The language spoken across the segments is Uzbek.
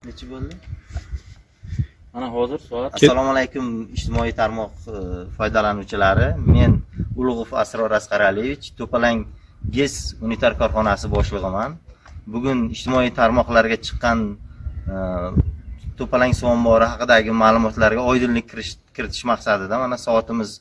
Necha bo'ldi? Mana hozir soat. Assalomu alaykum ijtimoiy tarmoq foydalanuvchilari. Men Ulug'ov Asror Asqaraliyevich, To'palang GES unitar korxonasi boshlig'iman. Bugun ijtimoiy tarmoqlarga chiqqan To'palang suv ombori haqidagi ma'lumotlarga oydinlik kiritish maqsadida mana soatimiz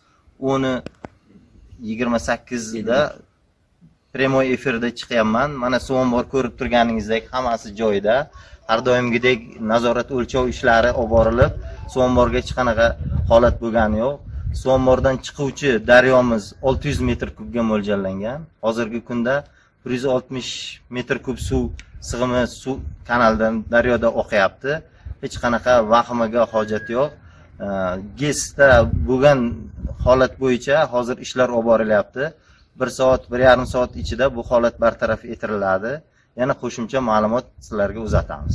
10:28 da premoy efirda chiqyapman. Mana suv ombori ko'rib turganingizdek hammasi joyida. Har doimgidek nazorat o'lchov ishlari olib borilib, suv omboriga hech qanaqa holat bo'lgani yo'q. Suv omboridan chiquvchi daryomiz 600 metr kubga mo'ljallangan. Hozirgi kunda 160 metr kub suv sig'imi suv kanaldan daryoda oqyapti. Hech qanaqa vahimaga hojat yo'q. GESda bo'lgan holat bo'yicha hozir ishlar olib borilyapti. 1 soat, 1,5 soat ichida bu holat bartaraf etiladi. Yana qo'shimcha ma'lumot sizlarga uzatamiz.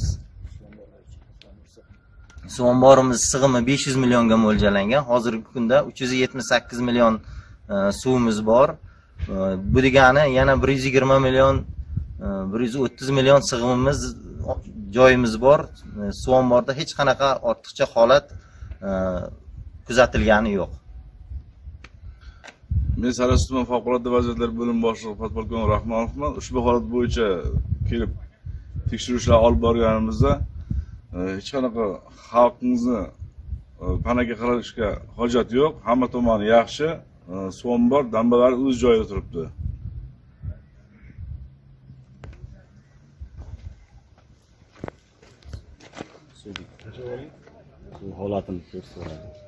Suv omborimiz sig'imi 500 millionga mo'ljallangan. Hozirgi kunda 378 million suvimiz bor. Bu degani yana 120 million 130 million sig'imimiz joyimiz bor. Suv omborida hech qanaqa ortiqcha holat kuzatilgani yo'q. Men Sariosiyo tuman favqulodda vaziyatlar bo'limi boshlig'i Podpolkovnik Rahmonovman. Ushbu holat bo'yicha kelib tekshiruvlar olib borganimizda hech qanaqa xalqimizni panaga qilishga hojat yo'q. Hamma tomon yaxshi. Suv ombor dambalari o'z joyida turibdi. Holatini ko'rsatadi.